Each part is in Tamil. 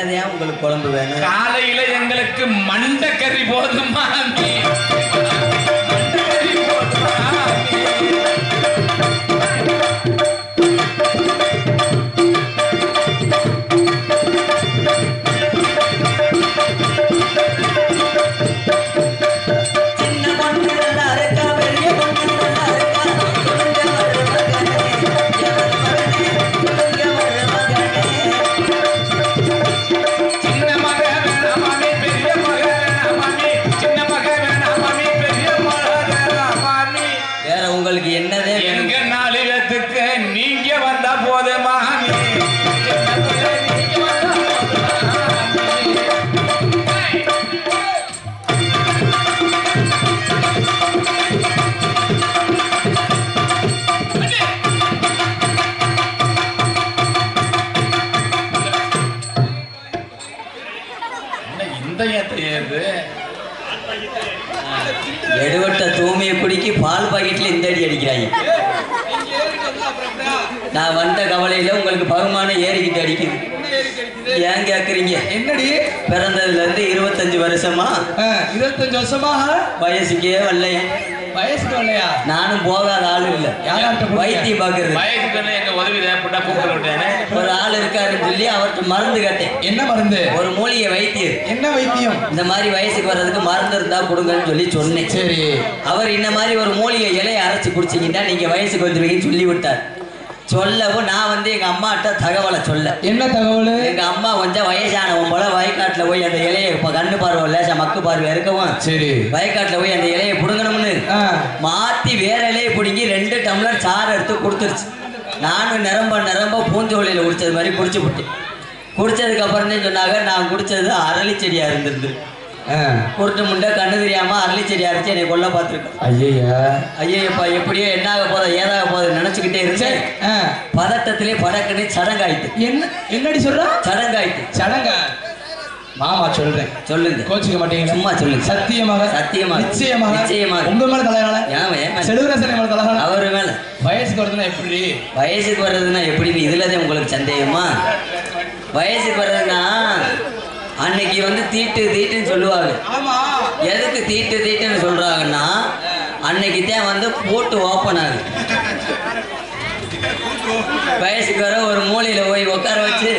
என்னதான் உங்களுக்கு குழம்பு வேணும்? காலையில எங்களுக்கு மண்டக்கறி போதுமா? எடுவட்ட தூமியை குடிக்கி பால் பாக்கெட்ல இந்த அடி அடிக்கிறாங்க. நான் வந்த கவலையில உங்களுக்கு பகுமானம் ஏறிக்கிட்டு அடிக்குது. ஏன் கேக்குறீங்க? என்னடி பிறந்ததுல இருந்து 25 வருஷமா 25 வருஷமா வயசுக்கே வரலையா? வயசுக்கு வரலையா? நானும் போகாத ஆளு இல்ல. வைத்தியம் பாக்குறது வயசுக்கு எங்க உதவி தேவைப்பட்டா கூப்பிட விட்டேன். ஒரு ஆள் இருக்காருன்னு சொல்லி அவர்கிட்ட மருந்து கேட்டேன். என்ன மருந்து? ஒரு மூலிகை வைத்தியம். என்ன வைத்தியம்? இந்த மாதிரி வயசுக்கு வர்றதுக்கு மருந்து இருந்தா கொடுங்கன்னு சொல்லி சொன்னேன். சரி. அவர் இந்த மாதிரி ஒரு மூலிகை இலையை அரைச்சு குடிச்சீங்கன்னா நீங்க வயசுக்கு வந்துருவீங்கன்னு சொல்லி விட்டார். சொல்லவும் நான் எங்க அம்மாட்ட தகவலை சொல்ல. என்ன தகவல்? எங்க அம்மா கொஞ்சம் வயசானவன் போல வயக்காட்டுல போய் அந்த இலையை கண்ணு பார்வை லேசா மக்கு பார்வை இருக்கவும் சரி வயக்காட்டுல போய் அந்த இலையை புடுங்கணும்னு மாத்தி வேற இலையை பிடுங்கி 2 டம்ளர் சாறு எடுத்து கொடுத்துருச்சு. நானும் நிரம்ப பூஞ்சோலையில குடிச்சது மாதிரி குடிச்சு விட்டேன். குடிச்சதுக்கு அப்புறம் தான் சொன்னாங்க நான் குடிச்சது அரளி செடியா இருந்திருந்து. குருட்டு முண்டை கண்ணு தெரியாம அரளி செடி அரைச்சி என்னை கொல்ல பார்த்துருக்கேன். ஐயப்பா எப்படியோ என்னாக போதோ ஏதாக போதோ நினைச்சுக்கிட்டே இருந்தேன். பதட்டத்திலே படக்குன்னு சடங்காயிட்டு. என்னடி சொல்ற? சடங்காயிட்டு. சடங்கா? மாமா சொல்றேன், சொல்லுங்க, கோச்சிக்க மாட்டீங்க, சும்மா சொல்லுங்க. சத்தியமாக? சத்தியமாக, நிச்சயமாக, நிச்சயமாக. உங்க மேல தலையாள செல்வராசன் மேல தலையாள அவரு மேல. வயசுக்கு வருதுன்னா எப்படி? வயசுக்கு வர்றதுன்னா எப்படின்னு இதுலதான் உங்களுக்கு சந்தேகமா? வயசுக்கு வர்றதுன்னா அன்னைக்கு தீட்டுன்னு சொல்லுவாங்க. எதுக்கு தீட்டுன்னு சொல்றாங்கன்னா அன்னைக்கு தான் போட்டு ஓப்பன் ஆகுது. வயசுக்கு வர ஒரு மூலையில போய் உட்கார வச்சு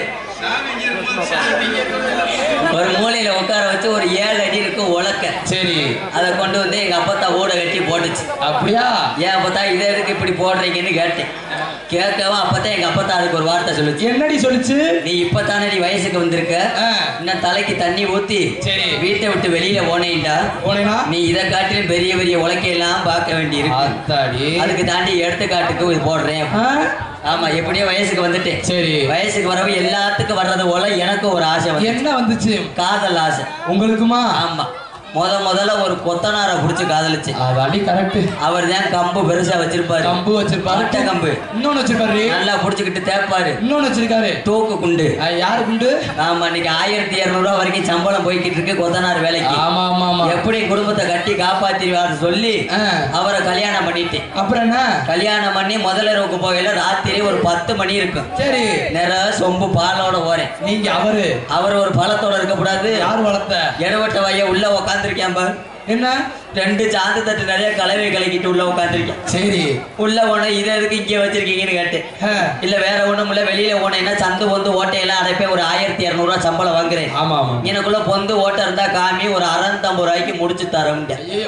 ஒரு 7 அடி இருக்கும் உலக்க. சரி. அதை கொண்டு எங்க அப்பத்தா ஓட கட்டி போட்டுச்சு. அப்படியா? ஏன் அப்பத்தா இதை எதுக்கு இப்படி போடுறீங்கன்னு கேட்டேன். கேட்கவும் அப்பதான் எங்க அப்பத்தா அதுக்கு ஒரு வார்த்தை சொல்லுச்சு. என்னடி சொல்லுச்சு? நீ இப்பதானே நீ வயசுக்கு வந்திருக்க, இன்னும் தலைக்கு தண்ணி ஊத்தி சரி வீட்டை விட்டு வெளியில போனேன்டா நீ இதை காட்டிலும் பெரிய பெரிய உலக்கையெல்லாம் பார்க்க வேண்டி இருக்கு. அதுக்கு தாண்டி எடுத்துக்காட்டுக்கு இது போடுறேன். ஆமா எப்படியோ வயசுக்கு வந்துட்டேன். சரி. வயசுக்கு வரவு எல்லாத்துக்கும் வர்றது போல எனக்கும் ஒரு ஆசை. என்ன வந்துச்சு? காதல் ஆசை. உங்களுக்குமா? ஆமா. முதல்ல ஒரு கொத்தனாரை புடிச்சு காதலிச்சு. அடி கரெக்ட். அவர் தான் கம்பு பெருசா வச்சிருப்பாரு. கம்பு வச்சிருப்பாரு. அட்டை கம்பு. இன்னொன்னு வச்சிருப்பாரு. நல்லா புடிச்சுக்கிட்டு தேப்பாரு. இன்னொன்னு வச்சிருக்காரு. தூக்கு குண்டு. யாரு குண்டு? ஆமா இன்னைக்கு 1200 ரூபாய் வரைக்கும் சம்பளம் போய்கிட்டு இருக்கு கொத்தனார் வேலைக்கு. ஆமா ஆமா ஆமா. எப்படி குடும்பத்தை கட்டி காப்பாத்திடுவாரு சொல்லி அவரை கல்யாணம் பண்ணிட்டேன். அப்புறம் என்ன? கல்யாணம் பண்ணி முதலிரவுக்கு போகையில ராத்திரி ஒரு 10 மணி இருக்கும். சரி. நிறைய சொம்பு பாலோட போறேன். நீங்க அவர் ஒரு பழத்தோட இருக்கக்கூடாது. யாரு வளர்த்த? இடவட்ட வைய உள்ள உட்காந்து என்ன 2 சாந்து தட்டு நிறைய கலவை கலக்கிட்டு உள்ள உட்காந்துருக்கேன். சரி. உள்ள போன இதை எதுக்கு இங்கே வச்சிருக்கீங்கன்னு கேட்டேன். இல்ல வேற ஒண்ணும் இல்ல, வெளியில போனேன்னா சந்து பொந்து ஓட்டையெல்லாம் அடைப்பேன், ஒரு 1200 ரூபாய் சம்பளம் வாங்குறேன். ஆமா ஆமா. எனக்குள்ள பொந்து ஓட்டை இருந்தா காமி, ஒரு 650 ரூபாய்க்கு முடிச்சு தரேன்.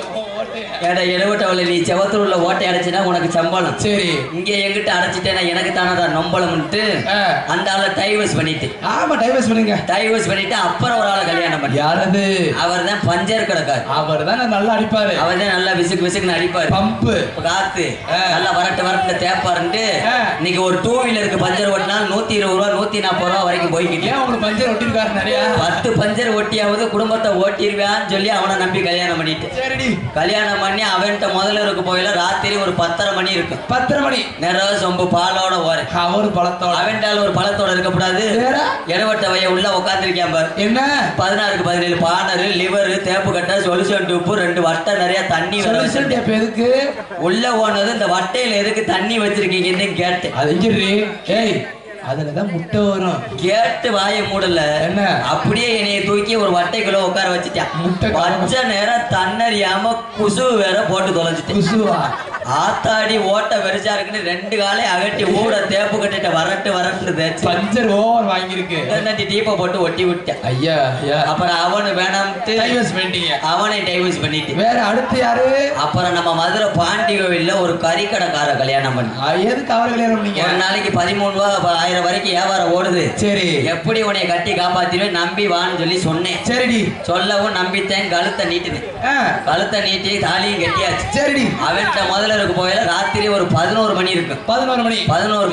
ஏடா எழுவட்டவளை நீ செவத்துல உள்ள ஓட்டை அடைச்சுன்னா உனக்கு சம்பளம். சரி. இங்க எங்கிட்ட அடைச்சிட்டேன்னா எனக்கு தானே நம்பளம்ட்டு அந்த ஆளை டைவர்ஸ் பண்ணிட்டு. ஆமா டைவர்ஸ் பண்ணுங்க. டைவர்ஸ் பண்ணிட்டு அப்புறம் ஒரு ஆளை கல்யாணம் பண்ணி. யாரது? அவர் தான் பஞ்சர் கிடக்காரு. அவர் தான் நல்லா அடிப்பாரு. அவர் தான் நல்லா விசுக்குன்னு அடிப்பாரு. பம்பு காத்து நல்லா வரட்டு தேப்பாருன்ட்டு இன்னைக்கு ஒரு 2 வீலருக்கு பஞ்சர் ஓட்டினா 120 ரூபா 140 ரூபா வரைக்கும் போய்கிட்டு. உங்களுக்கு பஞ்சர் ஒட்டிருக்காரு நிறைய. 10 பஞ்சர் ஒட்டியாவது குடும்பத்தை ஓட்டிருவான்னு சொல்லி அவனை நம்பி கல்யாணம் பண்ணிட்டு. சரிடி. கல்யாணம் பண்ணி அவன்கிட்ட முதலிரவுக்கு போயில ராத்திரி ஒரு 10:30 மணி இருக்கும். 10:30 மணி நிறைய சொம்பு பாலோட ஓரேன். அவரு பழத்தோட அவன்டால ஒரு பழத்தோட இருக்கக்கூடாது. இடவட்ட வைய உள்ள உட்காந்துருக்கேன் பாரு. என்ன 16க்கு 17 பானரு லிவர் தேப்பு கட்டை சொல்யூஷன் டூப்பு 2 வட்டை நிறைய தண்ணி. சொல்யூஷன் டேப் எதுக்கு? உள்ள போனது இந்த வட்டையில எதுக்கு தண்ணி வச்சிருக்கீங்கன்னு கேட்டேன். அது ஏய் அதுலதான் முட்டை வரும். கேட்டு வாயை மூடல என்ன அப்படியே என்னைய தூக்கி ஒரு வட்டைக்குள்ள உட்கார வச்சுட்டான். முட்டை வச்ச நேரம் தன்னறியாம குசு வேற போட்டு தொலைஞ்சிட்டு. குசுவா ஆத்தாடி ஓட்ட வெறிச்சா இருக்குன்னு 2 காலை அகட்டி ஊட தேப்பு கட்டிட்ட வரட்டு தேய்ச்சி பஞ்சர் ஓவர் வாங்கியிருக்கு. டீப்பை போட்டு ஒட்டி விட்டேன். ஐயா அப்புறம் அவனு வேணாம்ட்டு அவனை டைவர்ஸ் பண்ணிட்டு வேற அடுத்து யாரு? அப்புறம் நம்ம மதுரை பாண்டி கோவில்ல ஒரு கறிக்கடைக்கார கல்யாணம் பண்ணி. எதுக்கு அவர் கல்யாணம் பண்ணீங்க? ஒரு நாளைக்கு 13 ரூபா 1000 வரைக்கும் வியாபாரம் ஓடுது. சரி எப்படி உன்னை கட்டி காப்பாத்திடுவேன் நம்பி வான்னு சொல்லி சொன்னேன். சரிடி சொல்லவும் நம்பித்தேன். கழுத்தை நீட்டினேன். கழுத்தை நீட்டி தாலியும் கட்டியாச்சு. சரிடி அவன்கிட்ட முதல்ல இருக்கு போயில ராத்திரி ஒரு 11 மணி இருக்கு. 11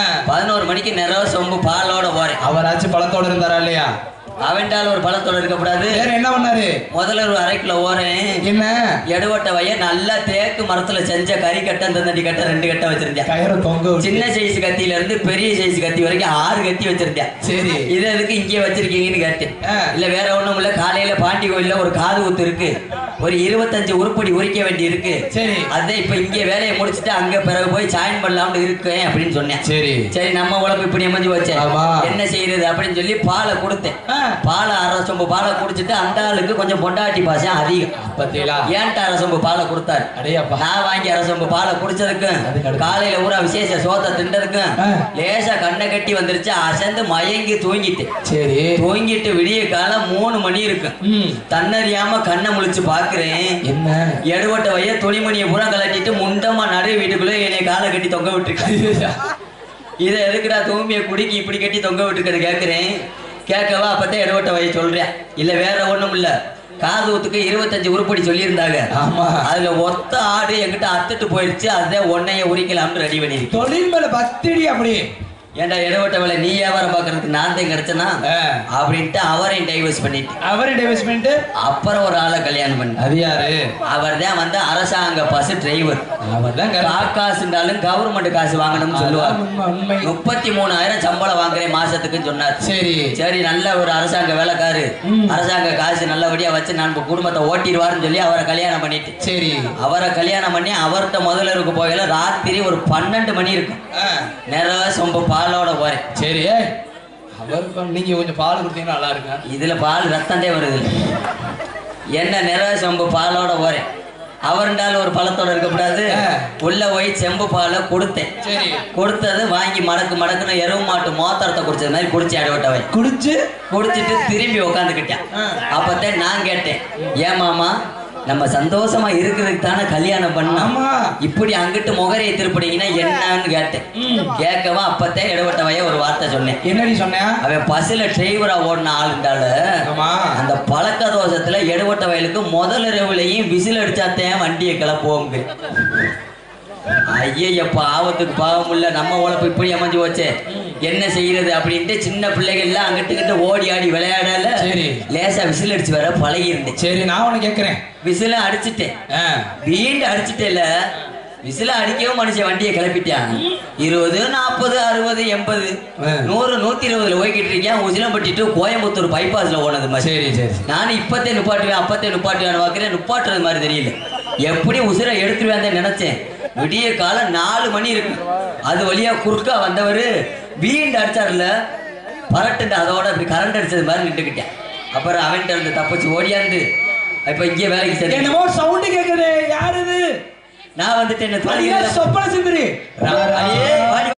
மணிக்கு நிறைய சொம்பு பாலோட போறேன். அவராச்சும் பழத்தோட இருந்தாரா இல்லையா? அவன்டால ஒரு பழத்தோட இருக்கக்கூடாது. வேற என்ன பண்ணாரு? முதல்ல ஒரு 1/2 கிலோ ஓரேன். என்ன எடுவட்ட வைய நல்லா தேக்கு மரத்துல செஞ்ச கறி கட்டை தந்தடி கட்டை 2 கட்டை வச்சிருந்தேன். சின்ன சைஸ் கத்தியில இருந்து பெரிய சைஸ் கத்தி வரைக்கும் 6 கத்தி வச்சிருந்தேன். சரி இது எதுக்கு இங்கே வச்சிருக்கீங்கன்னு கேட்டேன். இல்ல வேற ஒண்ணும் இல்ல, காலையில பாண்டி கோயில்ல ஒரு காது ஊத்து இருக்கு, ஒரு 25 உருப்படி உரிக்க வேண்டி இருக்கு. சரி அதான் இப்ப இங்க வேலையை முடிச்சுட்டு அங்க பிறகு போய் ஜாயின் பண்ணலாம்னு இருக்கேன் அப்படின்னு சொன்னேன். சரி சரி நம்ம உழப்பு இப்படி அமைஞ்சு வச்சேன், என்ன செய்யறது அப்படின்னு சொல்லி பாலை கொடுத்தேன். பாலை 1/2 சொம்பு பாலை குடிச்சிட்டு அந்த ஆளுக்கு கொஞ்சம் பொண்டாட்டி பாசம் அதிகம். ஏன்ட்டு 1/2 சொம்பு பாலை கொடுத்தாரு. நான் வாங்கி 1/2 சொம்பு பாலை குடிச்சதுக்கும் காலையில ஊரா விசேஷ சோத்தை திண்டதுக்கும் லேசா கண்ணை கட்டி வந்துருச்சு. அசந்து மயங்கி தூங்கிட்டு. சரி தூங்கிட்டு விடிய காலம் 3 மணி இருக்கு. தன்னறியாம கண்ணை முழிச்சு பாக்குறேன். என்ன எடுவட்ட வைய துணிமணியை பூரா கலட்டிட்டு முண்டமா நடு வீட்டுக்குள்ள என்னை காலை கட்டி தொங்க விட்டுருக்கேன். இதை எதுக்குடா தூமியை குடிக்கி இப்படி கட்டி தொங்க விட்டுருக்கிறது கேட்கிறேன். கேட்கவா அப்பதான் எடுவட்ட வைய சொல்றேன். இல்ல வேற ஒண்ணும் இல்ல, காது ஊத்துக்கு 25 உருப்படி சொல்லியிருந்தாங்க. அதுல ஒத்த ஆடு என்கிட்ட அத்துட்டு போயிடுச்சு. அதுதான் ஒன்னைய உரிக்கலாம்னு ரெடி பண்ணிருக்கு. தொழில் மேல பக்திடி அப்படி. ஏன்டா எடுவட்ட வேலை நீ வியாபாரம் பாக்குறதுக்கு நான் தான் கிடைச்சனா அப்படின்ட்டு அவரையும் டைவர்ஸ் பண்ணிட்டு அப்புறம் ஒரு ஆளை கல்யாணம் பண்ணி. அது யாரு? அவர் தான் வந்து அரசாங்க பஸ் டிரைவர். அவர் தான் காசுண்டாலும் கவர்மெண்ட் காசு வாங்கணும்னு சொல்லுவார். 33,000 சம்பளம் வாங்குறேன் மாசத்துக்கு சொன்னார். சரி சரி நல்ல ஒரு அரசாங்க வேலைக்காரு, அரசாங்க காசு நல்லபடியா வச்சு நான் குடும்பத்தை ஓட்டிடுவாருன்னு சொல்லி அவரை கல்யாணம் பண்ணிட்டு. சரி அவரை கல்யாணம் பண்ணி அவர்கிட்ட முதல்ல இருக்க போகல ராத்திரி ஒரு 12 மணி இருக்கும். நிறைய சொம்ப பாலோட போறேன். சரி அவருக்கு நீங்க கொஞ்சம் பால் கொடுத்தீங்கன்னா நல்லா இருக்கு. இதுல பால் ரத்தந்தே வருது. என்ன நிறைய சொம்பு பாலோட போறேன். அவருண்டால ஒரு பழத்தோட இருக்கக்கூடாது. உள்ள போய் செம்பு பாலை கொடுத்தேன். சரி கொடுத்தது வாங்கி மடக்குன்னு எருவு மாட்டு மோத்திரத்தை குடிச்சது மாதிரி குடிச்சு அடவட்டவை குடிச்சிட்டு திரும்பி உக்காந்துக்கிட்டேன். அப்பத்தான் நான் கேட்டேன், ஏன் மாமா நம்ம சந்தோஷமா இருக்கிறதுக்கு தானே கல்யாணம் பண்ணாமா, இப்படி அங்கிட்டு முகரையை திருப்பினீங்கன்னா என்னன்னு கேட்டேன். கேட்கவா அப்பத்தான் இடவட்டவைய ஒரு வார்த்தை சொன்னேன். என்னடி சொன்னேன்? அவன் பஸ்ல டிரைவரா ஓடின ஆளுண்டால அந்த பழக்க தோஷத்துல எடுவட்ட வயலுக்கு முதல் இரவுலையும் விசில் அடிச்சாத்தேன் வண்டியை கிளப்புவோங்க. ஐயப்பா ஆபத்துக்கு பாவம் இல்ல, நம்ம உழப்பு இப்படி அமைஞ்சு வச்சே என்ன செய்யறது அப்படின்ட்டு சின்ன பிள்ளைகள் எல்லாம் அங்கிட்டு ஓடி ஆடி விளையாடல. சரி லேசா விசில் அடிச்சு வர பழகி இருந்தேன். சரி நான் உனக்கு கேட்கிறேன். விசில அடிச்சுட்டேன். வீண்டு அடிச்சுட்டேல விசில அடிக்கவும் மனுஷன் வண்டியை கிளப்பிட்டான். 20, 40, 60, 80, 100, 120 போய்கிட்டு இருக்கேன். உசிலம்பட்டிட்டு கோயம்புத்தூர் பைபாஸ்ல ஓனது மாதிரி. சரி சரி நானும் இப்பத்தே நுப்பாட்டுவேன் அப்பத்தே நுப்பாட்டுவேன் பார்க்கிறேன். நுப்பாட்டுறது மாதிரி தெரியல. எப்படி உசிரை எடுத்துருவேன் நினைச்சேன். விடிய காலம் 4 மணி இருக்கு. அது வழியா குறுக்கா வந்தவர் வீண்டு அடிச்சாருல பரட்டு அதோட அப்படி கரண்ட் அடிச்சது மாதிரி நின்றுக்கிட்டேன். அப்புறம் அவன்கிட்ட இருந்து தப்பிச்சு ஓடியாந்து இப்ப இங்கே வேலைக்கு சரி என்னமோ சவுண்ட் கேக்குது. யாரு இது? நான் வந்துட்டு என்ன சொப்பன சிந்திரி